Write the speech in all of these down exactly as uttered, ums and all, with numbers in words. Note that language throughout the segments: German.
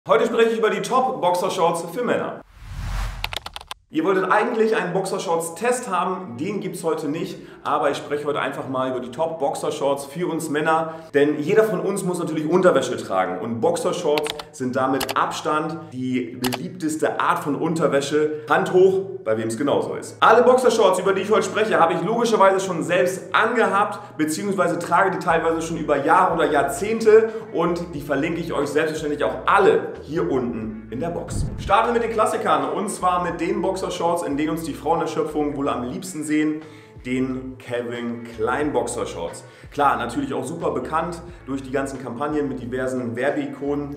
Heute spreche ich über die Top-Boxershorts für Männer. Ihr wolltet eigentlich einen Boxershorts-Test haben, den gibt es heute nicht, aber ich spreche heute einfach mal über die Top-Boxershorts für uns Männer, denn jeder von uns muss natürlich Unterwäsche tragen und Boxershorts sind damit Abstand die beliebteste Art von Unterwäsche. Hand hoch, bei wem es genauso ist. Alle Boxershorts, über die ich heute spreche, habe ich logischerweise schon selbst angehabt, beziehungsweise trage die teilweise schon über Jahre oder Jahrzehnte und die verlinke ich euch selbstverständlich auch alle hier unten in der Box. Starten wir mit den Klassikern und zwar mit den Boxershorts, in denen uns die Frauen der Schöpfung wohl am liebsten sehen, den Calvin Klein Boxershorts. Klar, natürlich auch super bekannt durch die ganzen Kampagnen mit diversen Werbeikonen.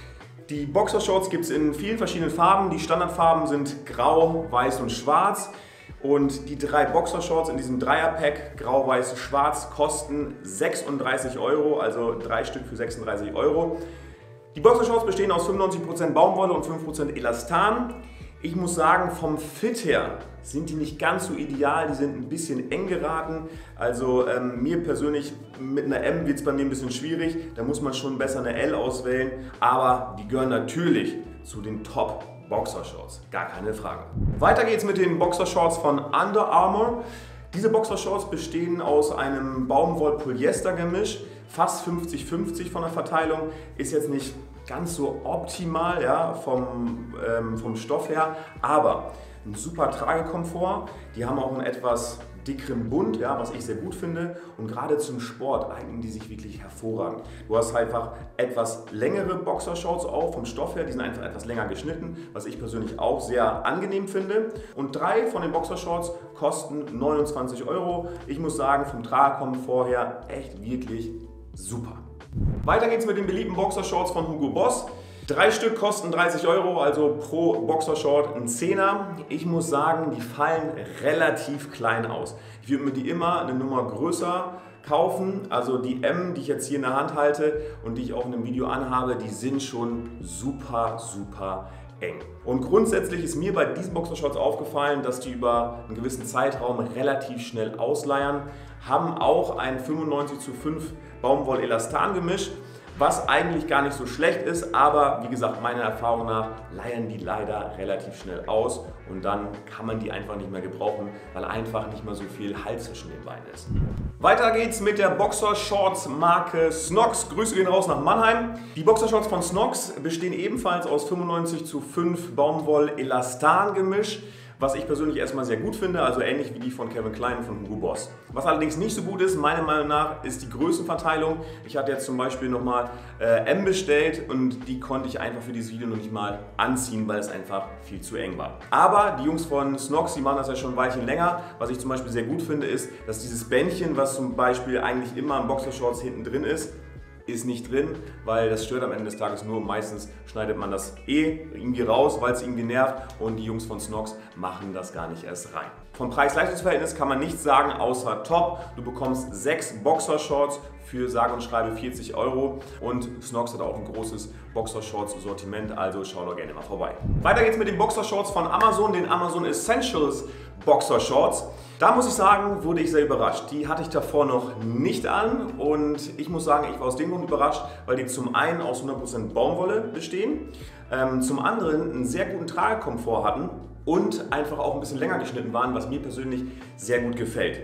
Die Boxershorts gibt es in vielen verschiedenen Farben. Die Standardfarben sind grau, weiß und schwarz. Und die drei Boxershorts in diesem Dreierpack, grau, weiß, schwarz, kosten sechsunddreißig Euro, also drei Stück für sechsunddreißig Euro. Die Boxershorts bestehen aus fünfundneunzig Prozent Baumwolle und fünf Prozent Elastan. Ich muss sagen, vom Fit her sind die nicht ganz so ideal, die sind ein bisschen eng geraten. Also ähm, mir persönlich mit einer M wird es bei mir ein bisschen schwierig, da muss man schon besser eine L auswählen. Aber die gehören natürlich zu den Top Boxershorts, gar keine Frage. Weiter geht's mit den Boxershorts von Under Armour. Diese Boxershorts bestehen aus einem Baumwoll-Polyester-Gemisch, fast fünfzig fünfzig von der Verteilung, ist jetzt nicht ganz so optimal, ja, vom, ähm, vom Stoff her, aber ein super Tragekomfort. Die haben auch einen etwas dickeren Bund, ja, was ich sehr gut finde, und gerade zum Sport eignen die sich wirklich hervorragend. Du hast einfach etwas längere Boxershorts auch vom Stoff her, die sind einfach etwas länger geschnitten, was ich persönlich auch sehr angenehm finde. Und drei von den Boxershorts kosten neunundzwanzig Euro. Ich muss sagen, vom Tragekomfort her echt wirklich super. Weiter geht's mit den beliebten Boxershorts von Hugo Boss. Drei Stück kosten dreißig Euro, also pro Boxershort ein Zehner. Ich muss sagen, die fallen relativ klein aus. Ich würde mir die immer eine Nummer größer kaufen. Also die M, die ich jetzt hier in der Hand halte und die ich auch in einem Video anhabe, die sind schon super, super eng. Und grundsätzlich ist mir bei diesen Boxershorts aufgefallen, dass die über einen gewissen Zeitraum relativ schnell ausleiern, haben auch ein fünfundneunzig zu fünf Baumwoll-Elastan-Gemisch, was eigentlich gar nicht so schlecht ist, aber wie gesagt, meiner Erfahrung nach leiern die leider relativ schnell aus und dann kann man die einfach nicht mehr gebrauchen, weil einfach nicht mehr so viel Halt zwischen den Beinen ist. Weiter geht's mit der Boxershorts Marke Snox. Grüße gehen raus nach Mannheim. Die Boxershorts von Snox bestehen ebenfalls aus fünfundneunzig zu fünf Baumwoll-Elastan-Gemisch, was ich persönlich erstmal sehr gut finde, also ähnlich wie die von Calvin Klein und von Hugo Boss. Was allerdings nicht so gut ist, meiner Meinung nach, ist die Größenverteilung. Ich hatte jetzt zum Beispiel nochmal äh, M bestellt und die konnte ich einfach für dieses Video noch nicht mal anziehen, weil es einfach viel zu eng war. Aber die Jungs von Snox, die machen das ja schon ein Weilchen länger. Was ich zum Beispiel sehr gut finde, ist, dass dieses Bändchen, was zum Beispiel eigentlich immer im Boxershorts hinten drin ist, ist nicht drin, weil das stört am Ende des Tages nur. Meistens schneidet man das eh irgendwie raus, weil es irgendwie nervt und die Jungs von Snox machen das gar nicht erst rein. Vom Preis-Leistungs-Verhältnis kann man nichts sagen, außer top. Du bekommst sechs Boxershorts für sage und schreibe vierzig Euro und Snox hat auch ein großes Boxershorts-Sortiment, also schau doch gerne mal vorbei. Weiter geht's mit den Boxershorts von Amazon, den Amazon Essentials Boxershorts. Da muss ich sagen, wurde ich sehr überrascht. Die hatte ich davor noch nicht an und ich muss sagen, ich war aus dem Grund überrascht, weil die zum einen aus hundert Prozent Baumwolle bestehen, ähm, zum anderen einen sehr guten Tragekomfort hatten und einfach auch ein bisschen länger geschnitten waren, was mir persönlich sehr gut gefällt.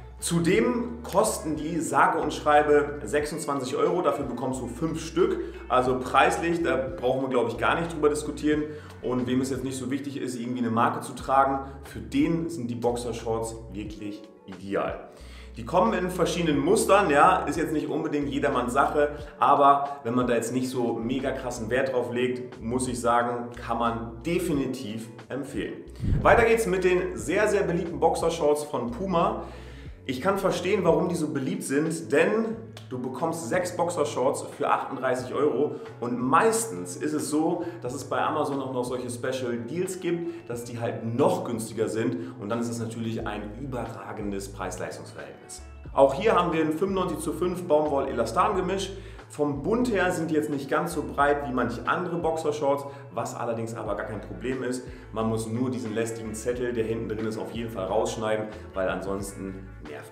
Zudem kosten die sage und schreibe sechsundzwanzig Euro, dafür bekommst du fünf Stück. Also preislich, da brauchen wir glaube ich gar nicht drüber diskutieren. Und wem es jetzt nicht so wichtig ist, irgendwie eine Marke zu tragen, für den sind die Boxershorts wirklich ideal. Die kommen in verschiedenen Mustern, ja, ist jetzt nicht unbedingt jedermanns Sache, aber wenn man da jetzt nicht so mega krassen Wert drauf legt, muss ich sagen, kann man definitiv empfehlen. Weiter geht's mit den sehr, sehr beliebten Boxershorts von Puma. Ich kann verstehen, warum die so beliebt sind, denn du bekommst sechs Boxershorts für achtunddreißig Euro und meistens ist es so, dass es bei Amazon auch noch solche Special Deals gibt, dass die halt noch günstiger sind und dann ist es natürlich ein überragendes Preis-Leistungs-Verhältnis. Auch hier haben wir ein fünfundneunzig zu fünf Baumwoll-Elastan-Gemisch. Vom Bund her sind die jetzt nicht ganz so breit wie manche andere Boxershorts, was allerdings aber gar kein Problem ist. Man muss nur diesen lästigen Zettel, der hinten drin ist, auf jeden Fall rausschneiden, weil ansonsten nervt das.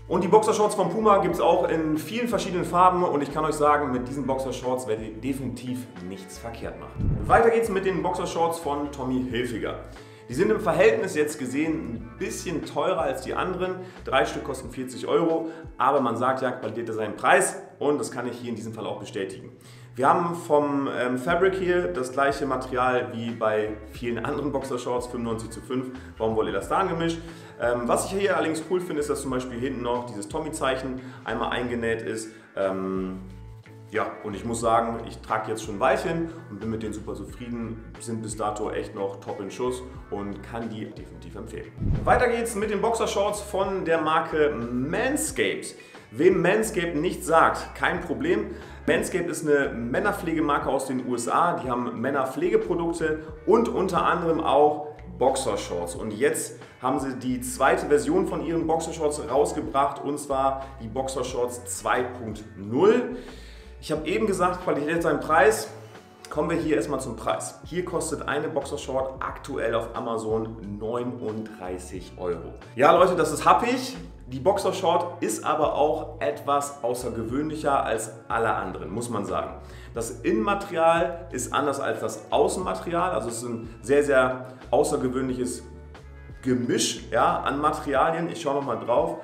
Und die Boxershorts von Puma gibt es auch in vielen verschiedenen Farben und ich kann euch sagen, mit diesen Boxershorts werdet ihr definitiv nichts verkehrt machen. Weiter geht's mit den Boxershorts von Tommy Hilfiger. Die sind im Verhältnis jetzt gesehen ein bisschen teurer als die anderen. Drei Stück kosten vierzig Euro, aber man sagt ja, Qualität ist ein Preis und das kann ich hier in diesem Fall auch bestätigen. Wir haben vom ähm, Fabric hier das gleiche Material wie bei vielen anderen Boxershorts, fünfundneunzig zu fünf, Baumwolle-Elastan gemischt. Ähm, was ich hier allerdings cool finde, ist, dass zum Beispiel hinten noch dieses Tommy-Zeichen einmal eingenäht ist. Ähm, Ja, und ich muss sagen, ich trage jetzt schon ein Weilchen und bin mit denen super zufrieden, sind bis dato echt noch top in Schuss und kann die definitiv empfehlen. Weiter geht's mit den Boxershorts von der Marke Manscaped. Wem Manscaped nicht sagt, kein Problem. Manscaped ist eine Männerpflegemarke aus den U S A, die haben Männerpflegeprodukte und unter anderem auch Boxershorts. Und jetzt haben sie die zweite Version von ihren Boxershorts rausgebracht und zwar die Boxershorts zwei Punkt null. Ich habe eben gesagt, Qualität ist ein Preis. Kommen wir hier erstmal zum Preis. Hier kostet eine Boxershort aktuell auf Amazon neununddreißig Euro. Ja Leute, das ist happig. Die Boxershort ist aber auch etwas außergewöhnlicher als alle anderen, muss man sagen. Das Innenmaterial ist anders als das Außenmaterial. Also es ist ein sehr, sehr außergewöhnliches Gemisch, ja, an Materialien. Ich schaue noch mal drauf.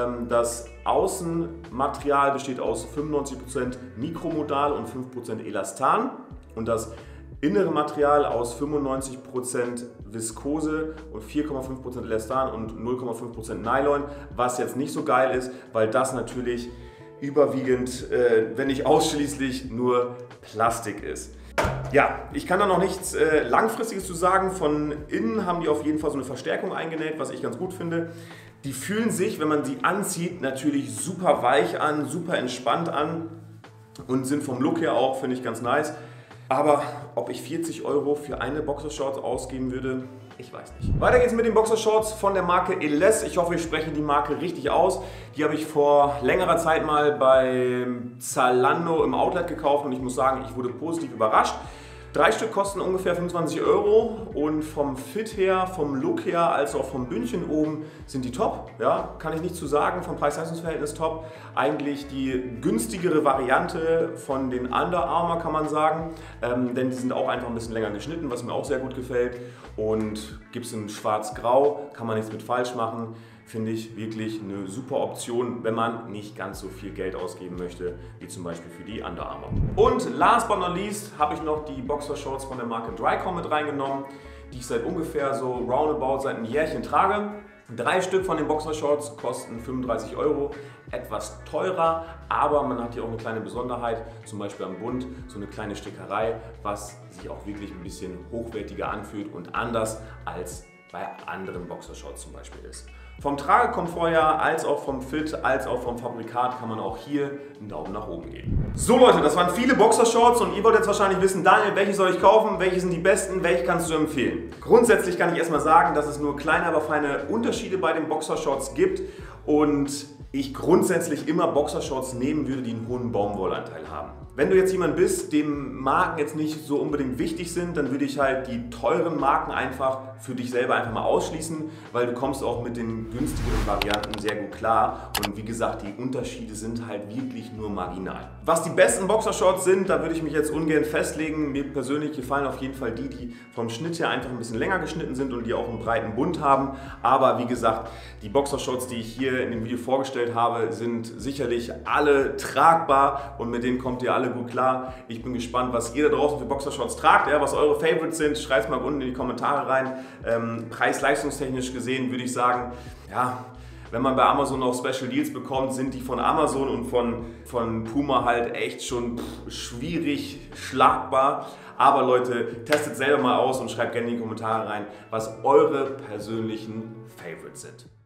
Das Außenmaterial besteht aus fünfundneunzig Prozent Mikromodal und fünf Prozent Elastan und das innere Material aus fünfundneunzig Prozent Viskose und vier Komma fünf Prozent Elastan und null Komma fünf Prozent Nylon, was jetzt nicht so geil ist, weil das natürlich überwiegend, äh, wenn nicht ausschließlich, nur Plastik ist. Ja, ich kann da noch nichts äh, Langfristiges zu sagen. Von innen haben die auf jeden Fall so eine Verstärkung eingenäht, was ich ganz gut finde. Die fühlen sich, wenn man sie anzieht, natürlich super weich an, super entspannt an und sind vom Look her auch, finde ich, ganz nice. Aber ob ich vierzig Euro für eine Boxershorts ausgeben würde, ich weiß nicht. Weiter geht's mit den Boxershorts von der Marke Ellesse. Ich hoffe, ich spreche die Marke richtig aus. Die habe ich vor längerer Zeit mal bei Zalando im Outlet gekauft und ich muss sagen, ich wurde positiv überrascht. Drei Stück kosten ungefähr fünfundzwanzig Euro und vom Fit her, vom Look her, als auch vom Bündchen oben sind die top. Ja, kann ich nicht zu sagen, vom Preis-Leistungs-Verhältnis top. Eigentlich die günstigere Variante von den Under Armour, kann man sagen, ähm, denn die sind auch einfach ein bisschen länger geschnitten, was mir auch sehr gut gefällt. Und gibt es in schwarz-grau, kann man nichts mit falsch machen. Finde ich wirklich eine super Option, wenn man nicht ganz so viel Geld ausgeben möchte, wie zum Beispiel für die Under Armour. Und last but not least habe ich noch die Boxershorts von der Marke Drycom mit reingenommen, die ich seit ungefähr so roundabout seit einem Jährchen trage. Drei Stück von den Boxershorts kosten fünfunddreißig Euro, etwas teurer, aber man hat hier auch eine kleine Besonderheit, zum Beispiel am Bund, so eine kleine Stickerei, was sich auch wirklich ein bisschen hochwertiger anfühlt und anders als bei anderen Boxershorts zum Beispiel ist. Vom Tragekomfort her, als auch vom Fit, als auch vom Fabrikat kann man auch hier einen Daumen nach oben geben. So Leute, das waren viele Boxershorts und ihr wollt jetzt wahrscheinlich wissen, Daniel, welche soll ich kaufen, welche sind die besten, welche kannst du empfehlen? Grundsätzlich kann ich erstmal sagen, dass es nur kleine, aber feine Unterschiede bei den Boxershorts gibt und ich grundsätzlich immer Boxershorts nehmen würde, die einen hohen Baumwollanteil haben. Wenn du jetzt jemand bist, dem Marken jetzt nicht so unbedingt wichtig sind, dann würde ich halt die teuren Marken einfach für dich selber einfach mal ausschließen, weil du kommst auch mit den günstigeren Varianten sehr gut klar und wie gesagt, die Unterschiede sind halt wirklich nur marginal. Was die besten Boxershorts sind, da würde ich mich jetzt ungern festlegen. Mir persönlich gefallen auf jeden Fall die, die vom Schnitt her einfach ein bisschen länger geschnitten sind und die auch einen breiten Bund haben, aber wie gesagt, die Boxershorts, die ich hier in dem Video vorgestellt habe, sind sicherlich alle tragbar und mit denen kommt ihr alle gut klar. Ich bin gespannt, was ihr da draußen für Boxershorts tragt, ja, was eure Favorites sind. Schreibt es mal unten in die Kommentare rein. Ähm, Preis-leistungstechnisch gesehen würde ich sagen, ja, wenn man bei Amazon noch Special Deals bekommt, sind die von Amazon und von, von Puma halt echt schon pff, schwierig schlagbar. Aber Leute, testet selber mal aus und schreibt gerne in die Kommentare rein, was eure persönlichen Favorites sind.